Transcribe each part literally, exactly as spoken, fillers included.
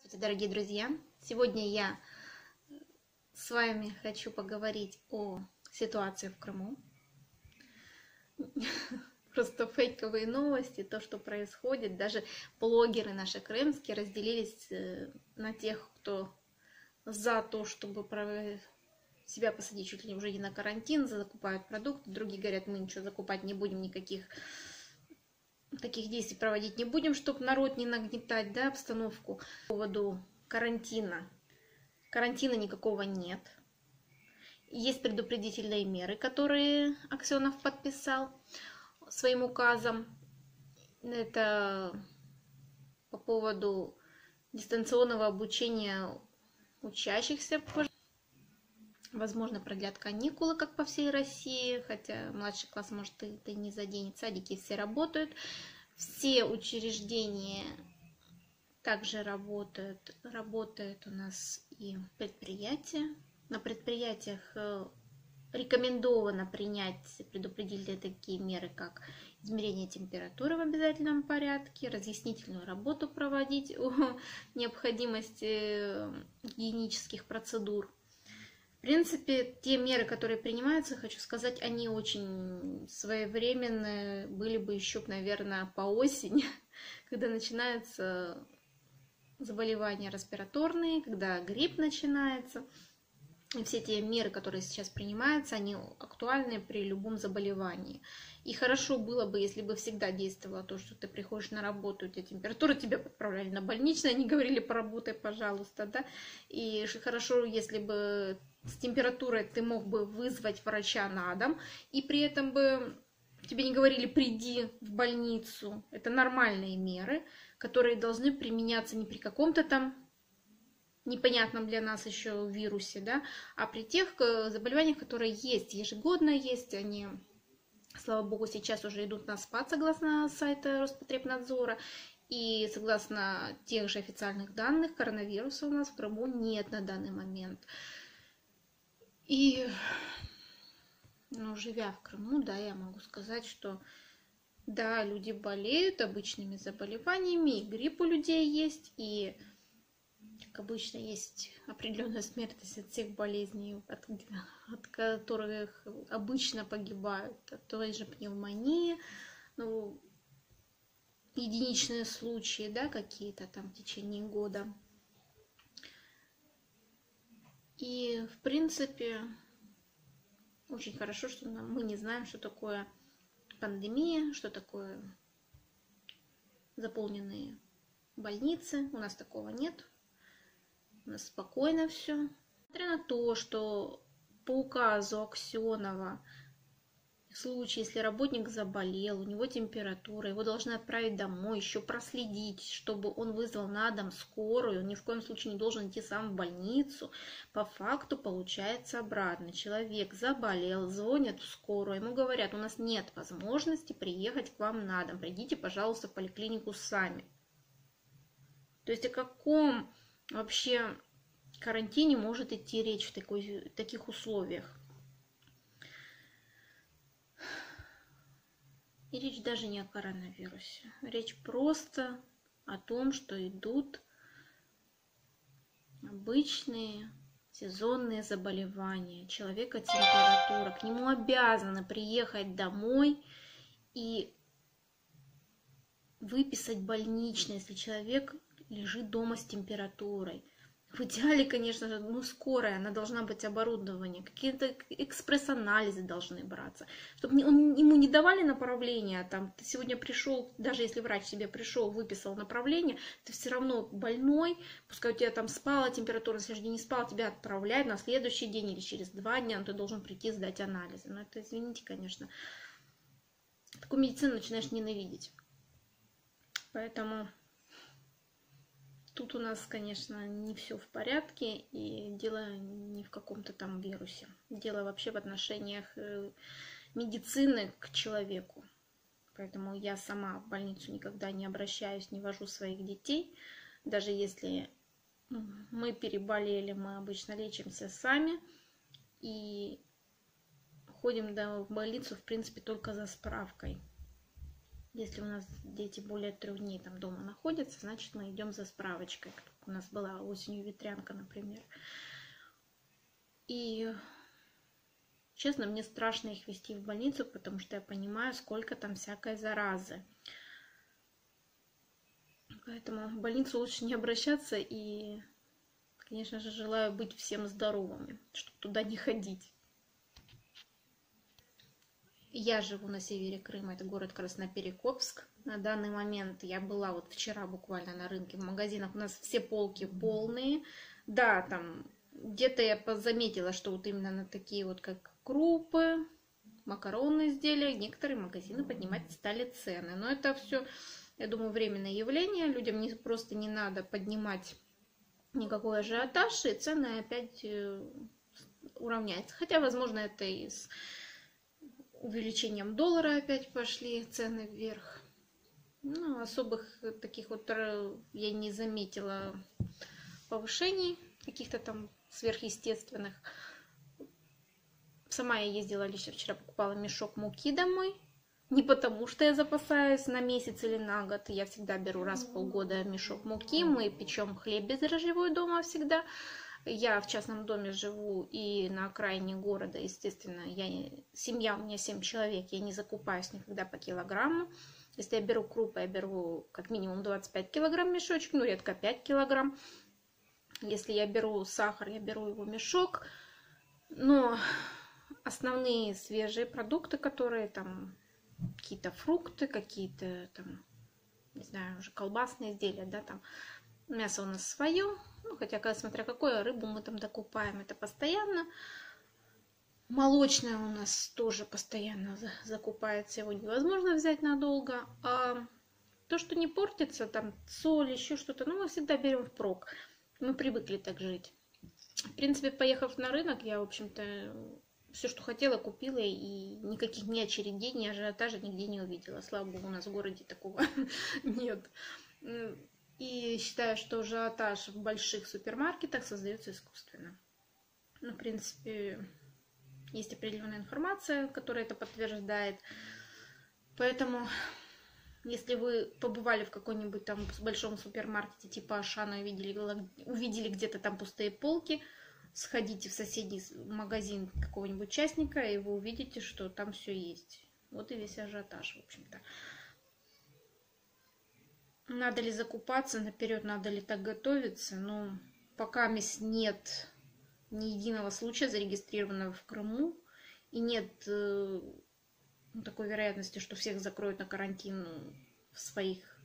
Здравствуйте, дорогие друзья! Сегодня я с вами хочу поговорить о ситуации в Крыму. Просто фейковые новости, то, что происходит. Даже блогеры наши крымские разделились на тех, кто за то, чтобы себя посадить чуть ли уже не на карантин, закупают продукты. Другие говорят, мы ничего закупать не будем, никаких таких действий проводить не будем, чтобы народ не нагнетать, да, обстановку. По поводу карантина. Карантина никакого нет. Есть предупредительные меры, которые Аксенов подписал своим указом. Это по поводу дистанционного обучения учащихся. Возможно, продлят каникулы, как по всей России, хотя младший класс, может, это не заденет. Садики все работают. Все учреждения также работают. Работают у нас и предприятия. На предприятиях рекомендовано принять предупредительные такие меры, как измерение температуры в обязательном порядке, разъяснительную работу проводить о необходимости гигиенических процедур. В принципе, те меры, которые принимаются, хочу сказать, они очень своевременные, были бы еще, наверное, по осени, когда начинаются заболевания респираторные, когда грипп начинается. И все те меры, которые сейчас принимаются, они актуальны при любом заболевании. И хорошо было бы, если бы всегда действовало то, что ты приходишь на работу, у тебя температура, тебя отправляли на больничное, они говорили, поработай, пожалуйста, да. И хорошо, если бы с температурой ты мог бы вызвать врача на дом, и при этом бы тебе не говорили, приди в больницу. Это нормальные меры, которые должны применяться не при каком-то там непонятном для нас еще вирусе, да, а при тех заболеваниях, которые есть, ежегодно есть, они, слава богу, сейчас уже идут на спад, согласно сайта Роспотребнадзора, и согласно тех же официальных данных, коронавируса у нас в Крыму нет на данный момент. И, ну, живя в Крыму, да, я могу сказать, что да, люди болеют обычными заболеваниями, и грипп у людей есть, и как обычно, есть определенная смертность от всех болезней, от, от которых обычно погибают, от той же пневмонии, ну, единичные случаи, да, какие-то там в течение года. И, в принципе, очень хорошо, что мы не знаем, что такое пандемия, что такое заполненные больницы. У нас такого нет. У нас спокойно все. Несмотря на то, что по указу Аксенова, в случае, если работник заболел, у него температура, его должны отправить домой, еще проследить, чтобы он вызвал на дом скорую, он ни в коем случае не должен идти сам в больницу. По факту получается обратно. Человек заболел, звонят в скорую, ему говорят, у нас нет возможности приехать к вам на дом, придите, пожалуйста, в поликлинику сами. То есть о каком вообще карантине может идти речь в, такой, в таких условиях? И речь даже не о коронавирусе. Речь просто о том, что идут обычные сезонные заболевания. Человека температура. К нему обязаны приехать домой и выписать больничный, если человек лежит дома с температурой. В идеале, конечно же, ну, скорая, она должна быть оборудование, какие-то экспресс-анализы должны браться, чтобы не, он, ему не давали направления, там, ты сегодня пришел, даже если врач тебе пришел, выписал направление, ты все равно больной, пускай у тебя там спала температура, на следующий день не спала, тебя отправляют на следующий день или через два дня, но ты должен прийти сдать анализы. Но это, извините, конечно, такую медицину начинаешь ненавидеть. Поэтому тут у нас, конечно, не все в порядке, и дело не в каком-то там вирусе. Дело вообще в отношениях медицины к человеку. Поэтому я сама в больницу никогда не обращаюсь, не вожу своих детей. Даже если мы переболели, мы обычно лечимся сами. И ходим в больницу, в принципе, только за справкой. Если у нас дети более трех дней там дома находятся, значит, мы идем за справочкой. как у нас была осенью ветрянка, например. И, честно, мне страшно их везти в больницу, потому что я понимаю, сколько там всякой заразы. Поэтому в больницу лучше не обращаться и, конечно же, желаю быть всем здоровыми, чтобы туда не ходить. Я живу на севере Крыма, это город Красноперекопск. На данный момент я была вот вчера буквально на рынке, в магазинах у нас все полки полные. Да, там где-то я заметила, что вот именно на такие вот как крупы, макаронные изделия, некоторые магазины поднимать стали цены. Но это все, я думаю, временное явление. Людям не, просто не надо поднимать никакой ажиотаж, и цены опять уравняются. Хотя, возможно, это и с увеличением доллара опять пошли цены вверх. Ну, особых таких вот я не заметила повышений, каких-то там сверхъестественных. Сама я ездила лично вчера, покупала мешок муки домой. Не потому, что я запасаюсь на месяц или на год. Я всегда беру раз в полгода мешок муки. Мы печем хлеб бездрожжевой дома всегда. Я в частном доме живу и на окраине города, естественно, я, семья у меня семь человек, я не закупаюсь никогда по килограмму. Если я беру крупы, я беру как минимум двадцать пять килограмм мешочек, ну редко пять килограмм. Если я беру сахар, я беру его мешок. Но основные свежие продукты, которые там, какие-то фрукты, какие-то там, не знаю, уже колбасные изделия, да, там, мясо у нас свое, ну, хотя, смотря какое, рыбу мы там докупаем, это постоянно. Молочное у нас тоже постоянно закупается, его невозможно взять надолго. А то, что не портится, там соль, еще что-то, ну, мы всегда берем впрок. Мы привыкли так жить. В принципе, поехав на рынок, я, в общем-то, все, что хотела, купила, и никаких ни очередей, ни ажиотажа нигде не увидела. Слава богу, у нас в городе такого нет. И считаю, что ажиотаж в больших супермаркетах создается искусственно. Ну, в принципе, есть определенная информация, которая это подтверждает. Поэтому, если вы побывали в каком-нибудь там большом супермаркете типа Ашана и увидели, увидели где-то там пустые полки, сходите в соседний магазин какого-нибудь частника, и вы увидите, что там все есть. Вот и весь ажиотаж, в общем-то. Надо ли закупаться наперед, надо ли так готовиться? Но пока нет ни единого случая зарегистрированного в Крыму, и нет э, такой вероятности, что всех закроют на карантин в своих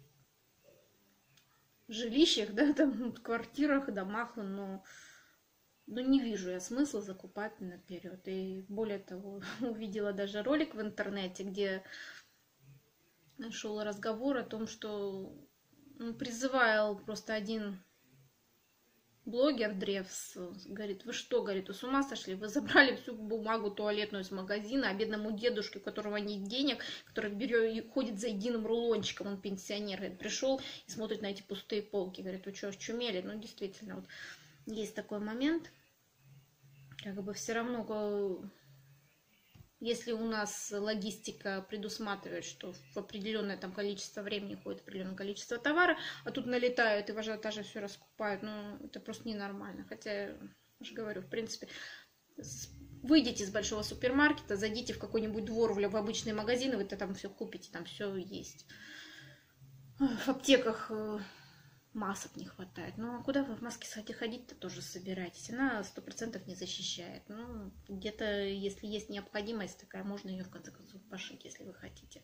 жилищах, да, там, в квартирах, домах, но, но не вижу я смысла закупать наперед. И более того, увидела даже ролик в интернете, где шел разговор о том, что призывал просто один блогер Древс, говорит, вы что, говорит, вы с ума сошли, вы забрали всю бумагу туалетную из магазина, а бедному дедушке, у которого нет денег, который берет, ходит за единым рулончиком, он пенсионер, говорит, пришел и смотрит на эти пустые полки, говорит, вы что, чумели? Ну, действительно, вот есть такой момент, как бы все равно, если у нас логистика предусматривает, что в определенное там количество времени ходит определенное количество товара, а тут налетают и в ажиотаже все раскупают, ну, это просто ненормально. Хотя, я же говорю, в принципе, выйдите из большого супермаркета, зайдите в какой-нибудь двор, в обычные магазины, вы-то там все купите, там все есть. В аптеках масок не хватает. Ну, а куда вы в маске ходить-то тоже собираетесь? Она сто процентов не защищает. Ну, где-то, если есть необходимость такая, можно ее, в конце концов, пошить, если вы хотите.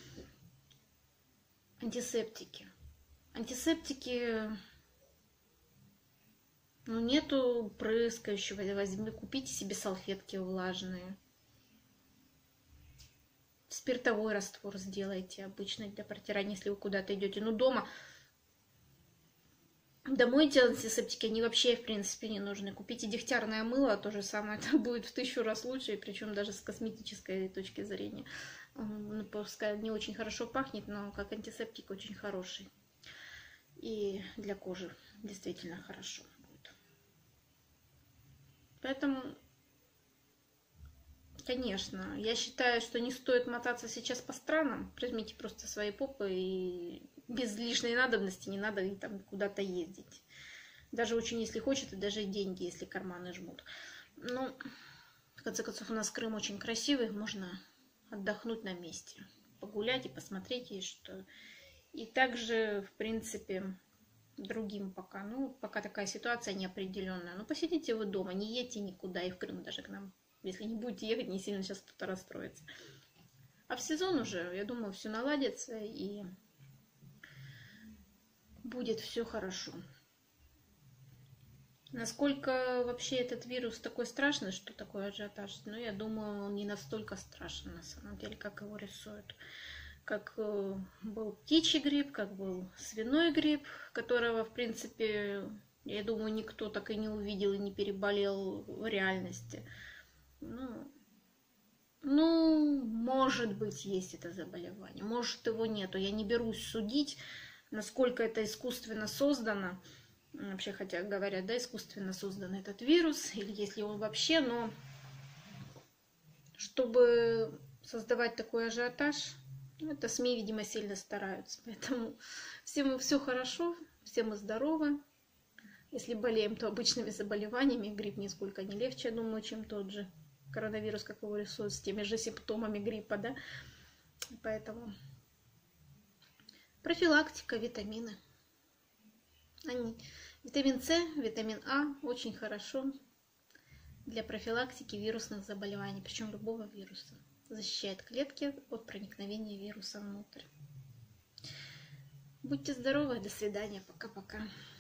Антисептики. Антисептики... Ну, нету прыскающего. Возьми, купите себе салфетки влажные. Спиртовой раствор сделайте обычно для протирания, если вы куда-то идете. Ну, дома... Домой эти антисептики, они вообще, в принципе, не нужны. Купите дегтярное мыло, то же самое, это будет в тысячу раз лучше, причем даже с косметической точки зрения. Ну, пускай не очень хорошо пахнет, но как антисептик очень хороший. И для кожи действительно хорошо будет. Поэтому, конечно, я считаю, что не стоит мотаться сейчас по странам. Возьмите просто свои попы и... без лишней надобности не надо там куда-то ездить. Даже очень, если хочет, и даже деньги, если карманы жмут. Ну, в конце концов, у нас Крым очень красивый, можно отдохнуть на месте, погулять и посмотреть, и что. И также, в принципе, другим пока, ну, пока такая ситуация неопределенная. Ну, посидите вы дома, не едьте никуда, и в Крым даже к нам. Если не будете ехать, не сильно сейчас кто-то расстроится. А в сезон уже, я думаю, все наладится, и будет все хорошо. Насколько вообще этот вирус такой страшный, что такое ажиотаж, ну, я думаю, он не настолько страшен, на самом деле, как его рисуют. Как был птичий грипп, как был свиной грипп, которого, в принципе, я думаю, никто так и не увидел и не переболел в реальности. Ну, ну, может быть, есть это заболевание, может, его нету. Я не берусь судить, насколько это искусственно создано. Вообще, хотя говорят, да, искусственно создан этот вирус, или если он вообще, но чтобы создавать такой ажиотаж, это СМИ, видимо, сильно стараются. Поэтому всем все хорошо, все мы здоровы. Если болеем, то обычными заболеваниями. Грипп нисколько не легче, я думаю, чем тот же коронавирус, как его рисуют, с теми же симптомами гриппа, да. Поэтому профилактика, витамины. Они... Витамин С, витамин А очень хорошо для профилактики вирусных заболеваний, причем любого вируса. Защищает клетки от проникновения вируса внутрь. Будьте здоровы, до свидания, пока-пока.